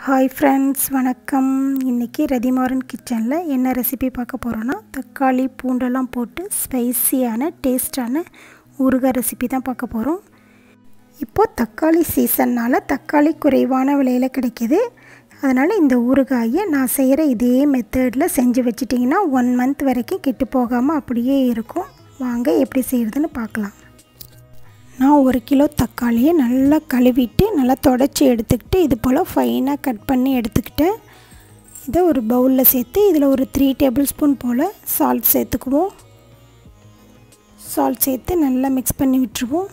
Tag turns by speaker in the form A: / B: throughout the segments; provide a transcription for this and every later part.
A: Hi friends वणक्कम इन्नैक्कु रदिमारन किचनல என்ன recipe பார்க்க போறோம்னா தக்காளி பூண்டெல்லாம் போட்டு ஸ்பைசியான டேஸ்டான ஊறுகாய் ரெசிபி தான் பார்க்க போறோம். இப்போ தக்காளி சீசன்னால தக்காளி குறைவான விலையில கிடைக்குது. அதனால இந்த ஊறுகாயை நான் செய்யற இதே மெத்தட்ல செஞ்சு வச்சிட்டீங்கன்னா 1 மந்த் வரைக்கும் கெட்டு போகாம அப்படியே இருக்கும். வாங்க எப்படி செய்யறதுன்னு பார்க்கலாம். நான் 1 கிலோ தக்காளியை நல்லா கழுவிட்டு நல்லா தொடச்சி எடுத்துக்கிட்டு இது போல் ஃபைனாக கட் பண்ணி எடுத்துக்கிட்டேன். இதை ஒரு பவுலில் சேர்த்து இதில் ஒரு 3 டேபிள் ஸ்பூன் போல் சால்ட் சேர்த்துக்குவோம். சால்ட் சேர்த்து நல்லா மிக்ஸ் பண்ணி விட்டுருவோம்.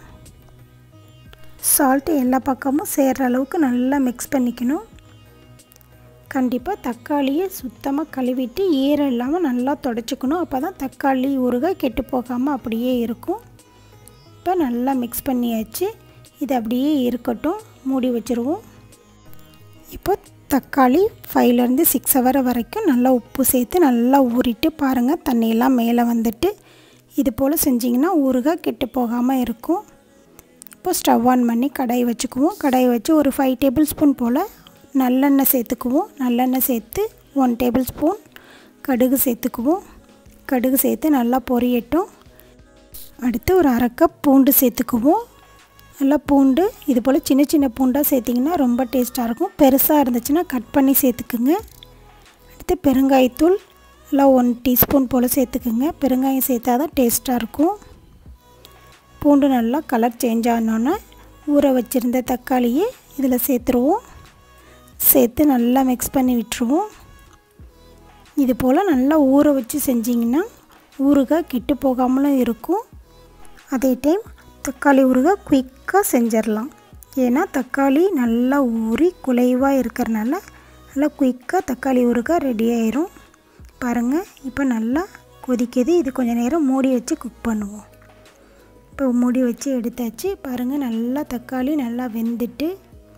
A: சால்ட்டு எல்லா பக்கமும் சேர்கிற அளவுக்கு நல்லா மிக்ஸ் பண்ணிக்கணும். கண்டிப்பாக தக்காளியை சுத்தமாக கழுவிட்டு ஈரம் இல்லாமல் நல்லா தொடச்சிக்கணும். அப்போ தான் தக்காளி ஊறுகாய் கெட்டு போகாமல் அப்படியே இருக்கும். இப்போ நல்லா மிக்ஸ் பண்ணியாச்சு. இது அப்படியே இருக்கட்டும், மூடி வச்சுருவோம். இப்போ தக்காளி 5லேருந்து 6 ஹவர் வரைக்கும் நல்லா உப்பு சேர்த்து நல்லா ஊறிட்டு பாருங்கள், தண்ணியெல்லாம் மேலே வந்துட்டு இது போல் செஞ்சிங்கன்னா ஊறுகாய் கெட்டு போகாமல் இருக்கும். இப்போ ஸ்டவ் ஆன் பண்ணி கடாய் வச்சுக்குவோம். கடாய் வச்சு ஒரு 5 டேபிள் ஸ்பூன் போல் நல்லெண்ணெய் சேர்த்துக்குவோம். நல்லெண்ணெய் சேர்த்து 1 டேபிள் ஸ்பூன் கடுகு சேர்த்துக்குவோம். கடுகு சேர்த்து நல்லா பொரியட்டும். அடுத்து ஒரு 1/2 கப் பூண்டு சேர்த்துக்குவோம். நல்லா பூண்டு இது போல் சின்ன சின்ன பூண்டாக சேர்த்திங்கன்னா ரொம்ப டேஸ்ட்டாக இருக்கும். பெருசாக இருந்துச்சுன்னா கட் பண்ணி சேர்த்துக்குங்க. அடுத்து பெருங்காயத்தூள் நல்லா 1 டீஸ்பூன் போல் சேர்த்துக்குங்க. பெருங்காயம் சேர்த்தா தான் டேஸ்ட்டாக இருக்கும். பூண்டு நல்லா கலர் சேஞ்ச் ஆனோன்னே ஊற வச்சுருந்த தக்காளியை இதில் சேர்த்துருவோம். சேர்த்து நல்லா மிக்ஸ் பண்ணி விட்டுருவோம். இது போல் நல்லா ஊற வச்சு செஞ்சிங்கன்னா ஊறுகாய் கெட்டு போகாமலும் இருக்கும். அதே டைம் தக்காளி ஊறுகாய் குயிக்காக செஞ்சிடலாம். ஏன்னா தக்காளி நல்லா ஊறி குலைவாக இருக்கிறனால நல்லா குயிக்காக தக்காளி ஊறுகாய் ரெடி ஆயிரும். பாருங்கள், இப்போ நல்லா கொதிக்குது. இது கொஞ்சம் நேரம் மூடி வச்சு குக் பண்ணுவோம். இப்போ மூடி வச்சு எடுத்தாச்சு. பாருங்கள், நல்லா தக்காளி நல்லா வெந்துட்டு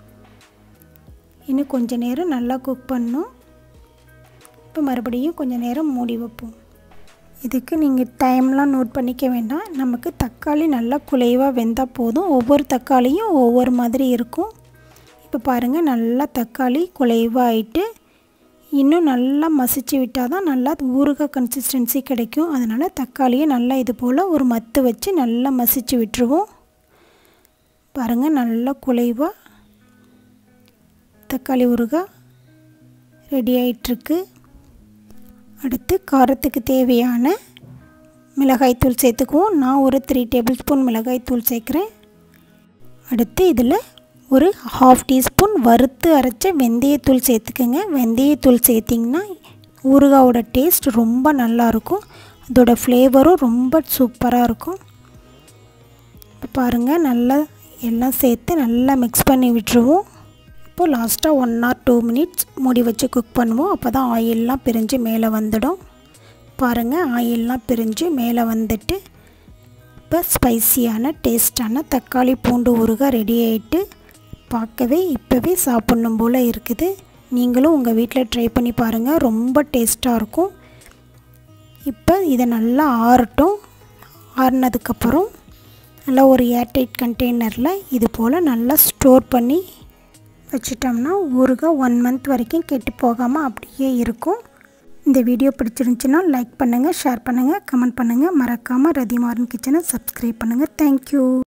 A: இன்னும் கொஞ்சம் நேரம் நல்லா குக் பண்ணணும். இப்போ மறுபடியும் கொஞ்சம் நேரம் மூடி வைப்போம். இதுக்கு நீங்கள் டைம்லாம் நோட் பண்ணிக்க வேண்டாம். நமக்கு தக்காளி நல்லா குலைவாக வெந்தால் போதும். ஒவ்வொரு தக்காளியும் ஒவ்வொரு மாதிரி இருக்கும். இப்போ பாருங்கள், நல்லா தக்காளி குலைவாக ஆகிட்டு இன்னும் நல்லா மசிச்சு விட்டால் தான் நல்லா ஊறுகாய் கன்சிஸ்டன்சி கிடைக்கும். அதனால் தக்காளியை நல்லா இது போல் ஒரு மத்து வச்சு நல்லா மசிச்சு விட்டுருவோம். பாருங்கள், நல்லா குலைவாக தக்காளி ஊறுகாய் ரெடி ஆகிட்டுருக்கு. அடுத்து காரத்துக்கு தேவையான மிளகாய்த்தூள் சேர்த்துக்குவோம். நான் ஒரு 3 டேபிள் ஸ்பூன் மிளகாய்த்தூள் சேர்க்குறேன். அடுத்து இதில் ஒரு 1/2 டீஸ்பூன் வறுத்து அரைச்ச வெந்தயத்தூள் சேர்த்துக்குங்க. வெந்தயத்தூள் சேர்த்திங்கன்னா ஊறுகாயோட டேஸ்ட் ரொம்ப நல்லாயிருக்கும். அதோட ஃப்ளேவரும் ரொம்ப சூப்பராக இருக்கும். இப்போ பாருங்கள், நல்லா எல்லாம் சேர்த்து நல்லா மிக்ஸ் பண்ணி விட்டுருவோம். இப்போ லாஸ்ட்டாக 1 or 2 மினிட்ஸ் மூடி வச்சு குக் பண்ணுவோம். அப்போ தான் ஆயிலெலாம் பிரிஞ்சு மேலே வந்துடும். பாருங்கள், ஆயிலெலாம் பிரிஞ்சு மேலே வந்துட்டு இப்போ ஸ்பைசியான டேஸ்டான தக்காளி பூண்டு ஊறுகாய் ரெடி ஆகிட்டு பார்க்கவே இப்போவே சாப்பிட்ணும் போல் இருக்குது. நீங்களும் உங்கள் வீட்டில் ட்ரை பண்ணி பாருங்கள், ரொம்ப டேஸ்ட்டாக இருக்கும். இப்போ இதை நல்லா ஆறட்டும். ஆறினதுக்கப்புறம் நல்லா ஒரு ஏர்டைட் கண்டெய்னரில் இது போல் நல்லா ஸ்டோர் பண்ணி வச்சிட்டோம்னா ஊறுகாய் 1 மந்த் வரைக்கும் கெட்டு போகாமல் அப்படியே இருக்கும். இந்த வீடியோ பிடிச்சிருந்துச்சுன்னா லைக் பண்ணுங்கள், ஷேர் பண்ணுங்கள், கமெண்ட் பண்ணுங்கள். மறக்காமல் ரதிமாரன் கிச்சனை சப்ஸ்கிரைப் பண்ணுங்கள். தேங்க்யூ.